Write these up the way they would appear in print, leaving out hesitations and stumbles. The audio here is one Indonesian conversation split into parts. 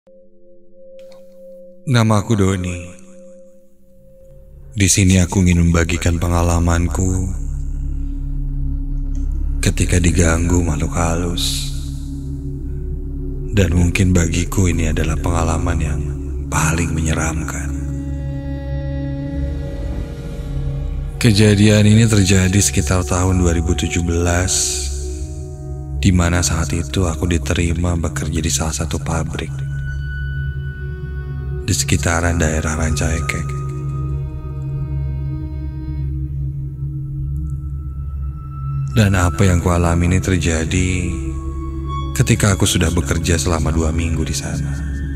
Nama aku Doni. Di sini aku ingin membagikan pengalamanku ketika diganggu makhluk halus. Dan mungkin bagiku ini adalah pengalaman yang paling menyeramkan. Kejadian ini terjadi sekitar tahun 2017, di mana saat itu aku diterima bekerja di salah satu pabrik di sekitaran daerah Rancaikek. Dan apa yang kualami ini terjadi ketika aku sudah bekerja selama 2 minggu di sana.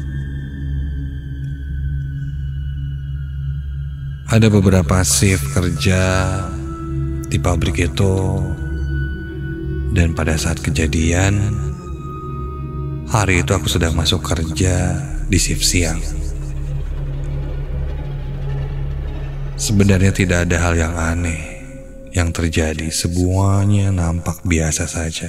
Ada beberapa shift kerja di pabrik itu, dan pada saat kejadian, hari itu aku sedang masuk kerja di shift siang. Sebenarnya tidak ada hal yang aneh yang terjadi, semuanya nampak biasa saja.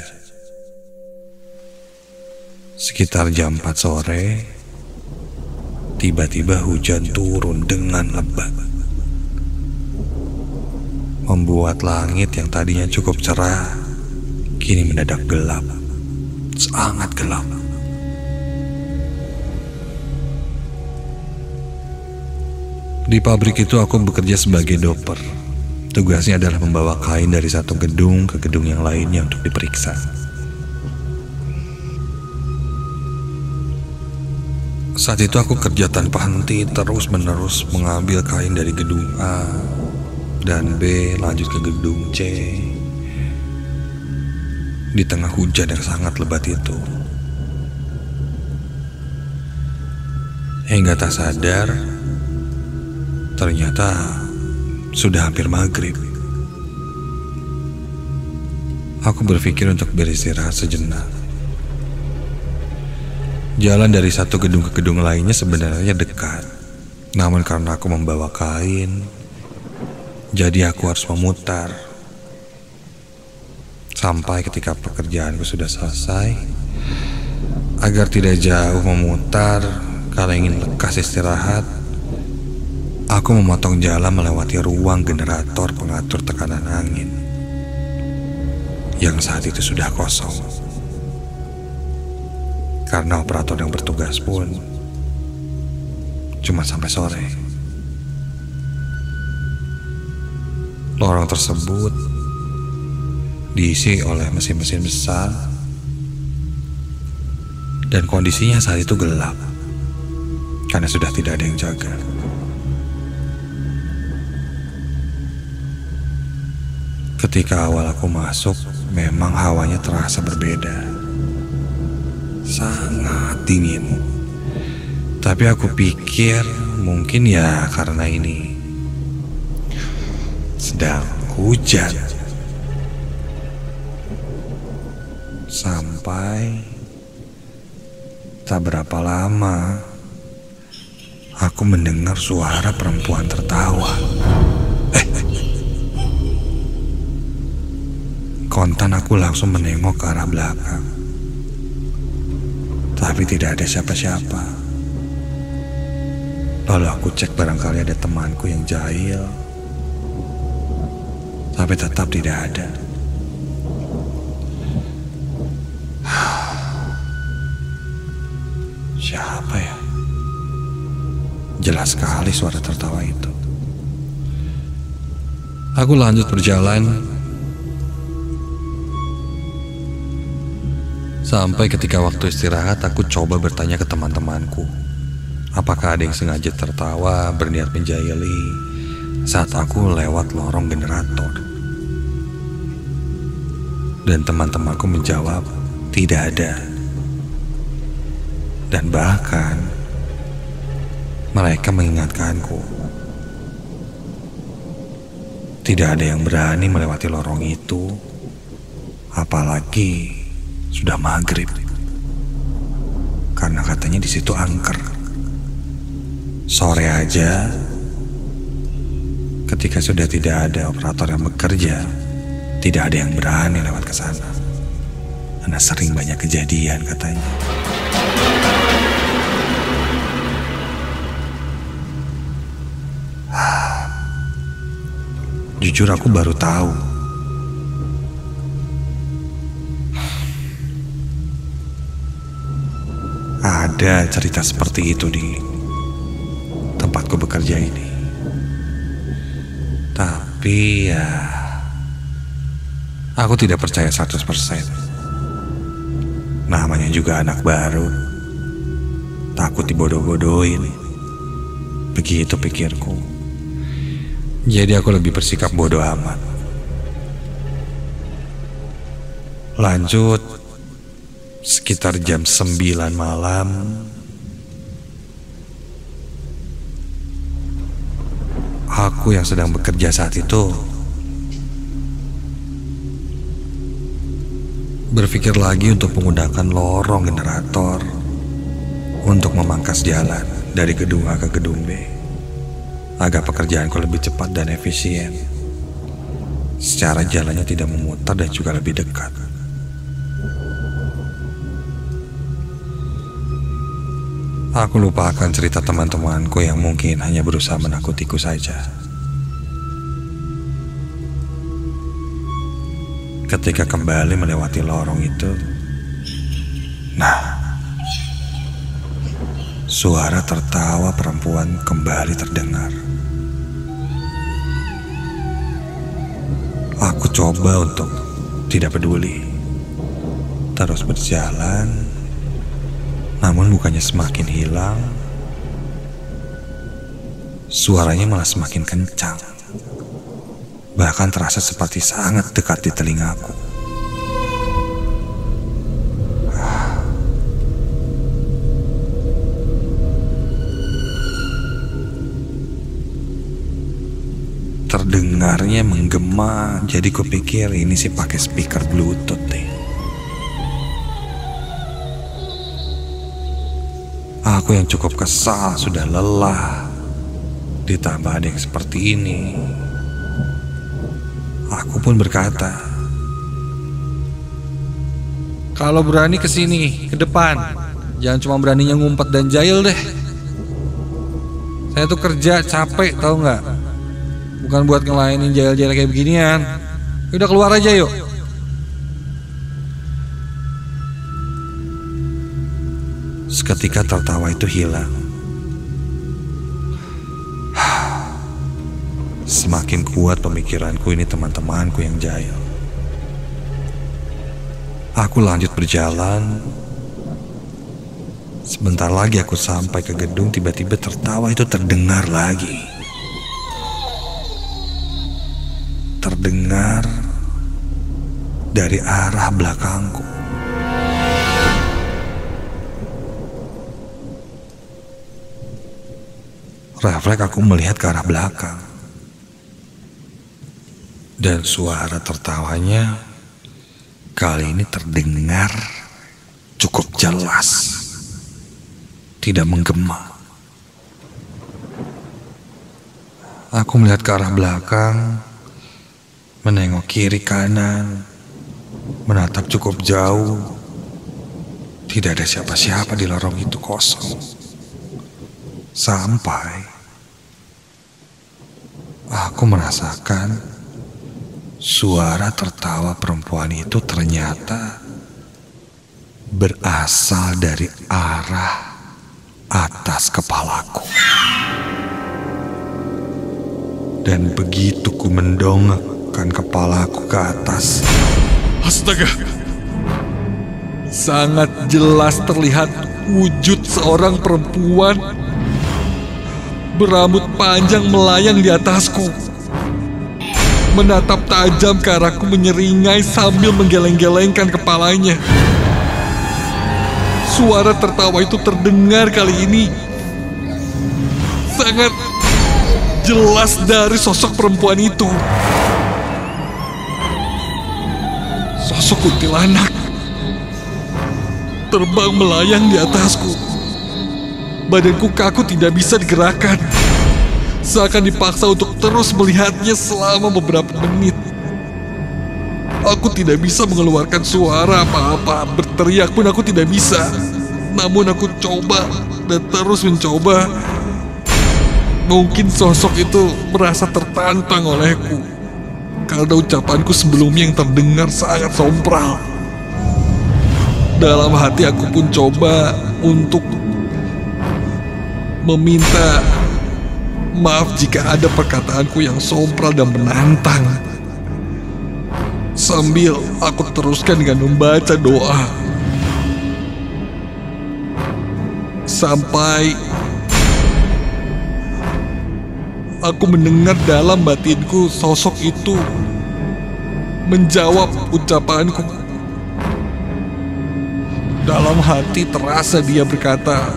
Sekitar jam 4 sore, tiba-tiba hujan turun dengan lebat, membuat langit yang tadinya cukup cerah kini mendadak gelap, sangat gelap. Di pabrik itu aku bekerja sebagai doper. Tugasnya adalah membawa kain dari satu gedung ke gedung yang lainnya untuk diperiksa. Saat itu aku kerja tanpa henti, terus-menerus mengambil kain dari gedung A dan B lanjut ke gedung C. Di tengah hujan yang sangat lebat itu, hingga tak sadar, ternyata sudah hampir maghrib. Aku berpikir untuk beristirahat sejenak. Jalan dari satu gedung ke gedung lainnya sebenarnya dekat, namun karena aku membawa kain, jadi aku harus memutar. Sampai ketika pekerjaanku sudah selesai, agar tidak jauh memutar, kalau ingin lekas istirahat, aku memotong jalan melewati ruang generator pengatur tekanan angin yang saat itu sudah kosong, karena operator yang bertugas pun cuma sampai sore. Lorong tersebut diisi oleh mesin-mesin besar, dan kondisinya saat itu gelap karena sudah tidak ada yang jaga. Ketika awal aku masuk, memang hawanya terasa berbeda, sangat dingin. Tapi aku pikir mungkin ya karena ini sedang hujan. Sampai tak berapa lama, aku mendengar suara perempuan tertawa. Kontan aku langsung menengok ke arah belakang, tapi tidak ada siapa-siapa. Lalu aku cek barangkali ada temanku yang jahil, tapi tetap tidak ada. Siapa ya? Jelas sekali suara tertawa itu. Aku lanjut berjalan sampai ketika waktu istirahat, aku coba bertanya ke teman-temanku, apakah ada yang sengaja tertawa berniat menjahili saat aku lewat lorong generator. Dan teman-temanku menjawab tidak ada. Dan bahkan mereka mengingatkanku, tidak ada yang berani melewati lorong itu, apalagi sudah maghrib, karena katanya di situ angker. Sore aja, ketika sudah tidak ada operator yang bekerja, tidak ada yang berani lewat ke sana, karena sering banyak kejadian katanya. Jujur aku baru tahu. Ada cerita seperti itu di tempatku bekerja ini. Tapi ya, aku tidak percaya 100%. Namanya juga anak baru, takut dibodoh-bodohin. Begitu pikirku. Jadi aku lebih bersikap bodoh amat. Lanjut, sekitar jam 9 malam, aku yang sedang bekerja saat itu berpikir lagi untuk menggunakan lorong generator untuk memangkas jalan dari gedung A ke gedung B agar pekerjaanku lebih cepat dan efisien. Secara jalannya tidak memutar dan juga lebih dekat. Aku lupakan cerita teman-temanku yang mungkin hanya berusaha menakutiku saja. Ketika kembali melewati lorong itu, nah, suara tertawa perempuan kembali terdengar. Aku coba untuk tidak peduli, terus berjalan. Namun bukannya semakin hilang, suaranya malah semakin kencang. Bahkan terasa seperti sangat dekat di telingaku. Terdengarnya menggema, jadi kupikir ini sih pakai speaker Bluetooth deh. Aku yang cukup kesal, sudah lelah, ditambah ada yang seperti ini. Aku pun berkata, "Kalau berani kesini, ke depan. Jangan cuma beraninya ngumpet dan jahil deh. Saya tuh kerja capek, tahu nggak? Bukan buat ngelainin jahil-jahil kayak beginian. Udah keluar aja yuk." Seketika tertawa itu hilang. Semakin kuat pemikiranku ini teman-temanku yang jahil. Aku lanjut berjalan. Sebentar lagi aku sampai ke gedung, tiba-tiba tertawa itu terdengar lagi. Terdengar dari arah belakangku. Refleks aku melihat ke arah belakang. Dan suara tertawanya kali ini terdengar cukup jelas, tidak menggema. Aku melihat ke arah belakang, menengok kiri kanan, menatap cukup jauh. Tidak ada siapa-siapa di lorong itu, kosong. Sampai aku merasakan suara tertawa perempuan itu ternyata berasal dari arah atas kepalaku. Dan begitu ku mendongakkan kepalaku ke atas, astaga, sangat jelas terlihat wujud seorang perempuan berambut panjang melayang di atasku, menatap tajam ke arahku, menyeringai sambil menggeleng-gelengkan kepalanya. Suara tertawa itu terdengar kali ini sangat jelas dari sosok perempuan itu. Sosok kuntilanak terbang melayang di atasku. Badanku kaku, tidak bisa digerakkan. Seakan dipaksa untuk terus melihatnya selama beberapa menit. Aku tidak bisa mengeluarkan suara apa-apa, berteriak pun aku tidak bisa. Namun aku coba dan terus mencoba. Mungkin sosok itu merasa tertantang olehku. karena ucapanku sebelumnya yang terdengar sangat sompral. Dalam hati aku pun coba untuk meminta maaf jika ada perkataanku yang sompral dan menantang. Sambil aku teruskan dengan membaca doa. Sampai aku mendengar dalam batinku sosok itu menjawab ucapanku. Dalam hati terasa dia berkata,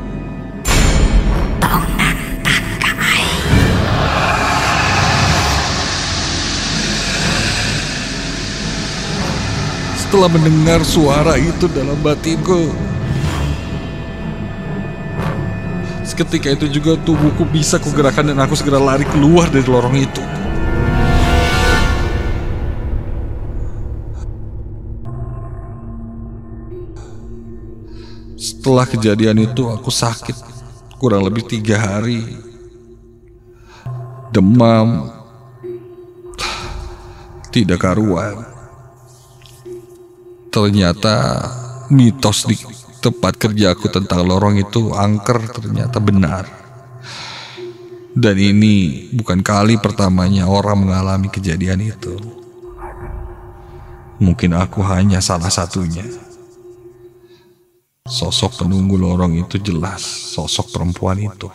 setelah mendengar suara itu dalam batinku, seketika itu juga tubuhku bisa kugerakkan dan aku segera lari keluar dari lorong itu. Setelah kejadian itu aku sakit kurang lebih 3 hari. Demam, tidak karuan. Ternyata mitos di tempat kerjaku tentang lorong itu angker ternyata benar. Dan ini bukan kali pertamanya orang mengalami kejadian itu. Mungkin aku hanya salah satunya. Sosok penunggu lorong itu jelas sosok perempuan itu,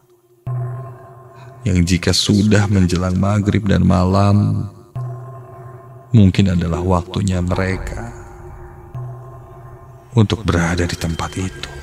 yang jika sudah menjelang maghrib dan malam, mungkin adalah waktunya mereka untuk berada di tempat itu.